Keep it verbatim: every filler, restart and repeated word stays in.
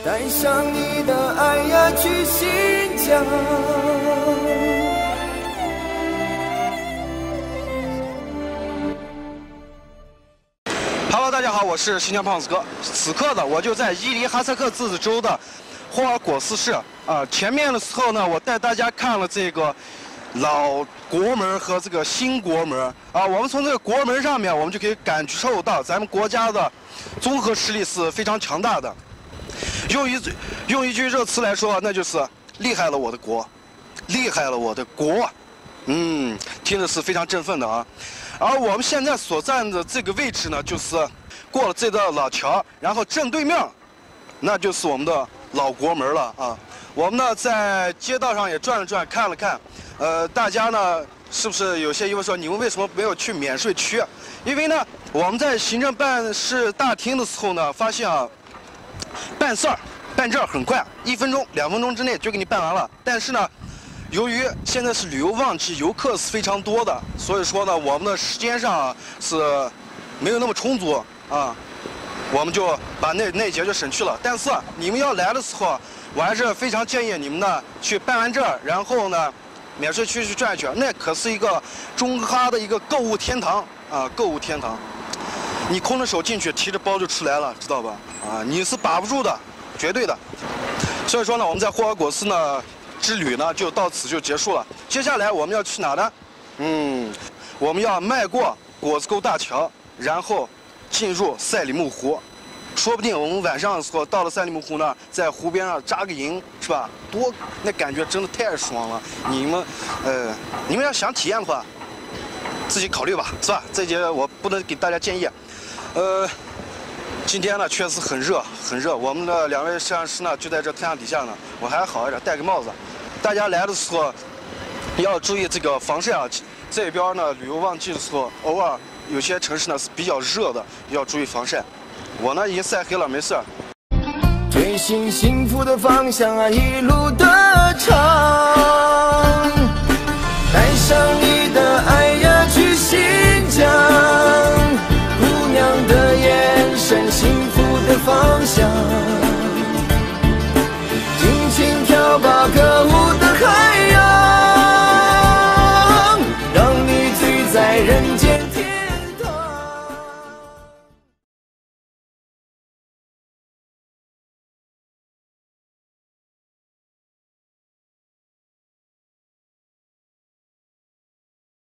带上你的爱呀去新疆。 Hello， 大家好，我是新疆胖子哥。此刻呢，我就在伊犁哈萨克自治州的霍尔果斯市啊。前面的时候呢，我带大家看了这个老国门和这个新国门啊。我们从这个国门上面，我们就可以感受到咱们国家的综合实力是非常强大的。用一用一句热词来说，那就是厉害了我的国，厉害了我的国。嗯，听着是非常振奋的啊。而我们现在所站的这个位置呢，就是过了这道老桥，然后正对面，那就是我们的老国门了啊。我们呢在街道上也转了转，看了看，呃，大家呢是不是有些疑问说，你们为什么没有去免税区？因为呢，我们在行政办事大厅的时候呢，发现啊，办事儿办证很快，一分钟、两分钟之内就给你办完了。但是呢，由于现在是旅游旺季，游客是非常多的，所以说呢，我们的时间上是没有那么充足啊，我们就把那那节就省去了。但是你们要来的时候，我还是非常建议你们呢去办完证，然后呢，免税区去转一圈，那可是一个中哈的一个购物天堂啊，购物天堂。你空着手进去，提着包就出来了，知道吧？啊，你是把不住的，绝对的。所以说呢，我们在霍尔果斯呢。之旅呢就到此就结束了。接下来我们要去哪呢？嗯，我们要迈过果子沟大桥，然后进入赛里木湖。说不定我们晚上的时候到了赛里木湖呢，在湖边上扎个营，是吧？多那感觉真的太爽了。你们，呃，你们要想体验的话，自己考虑吧，是吧？这节我不能给大家建议。呃，今天呢确实很热，很热。我们的两位摄像师呢就在这太阳底下呢，我还好一点，戴个帽子。大家来的时候要注意这个防晒啊！这边呢，旅游旺季的时候，偶尔有些城市呢是比较热的，要注意防晒。我呢已经晒黑了，没事。 追寻幸福的方向啊，一路的长，带上你的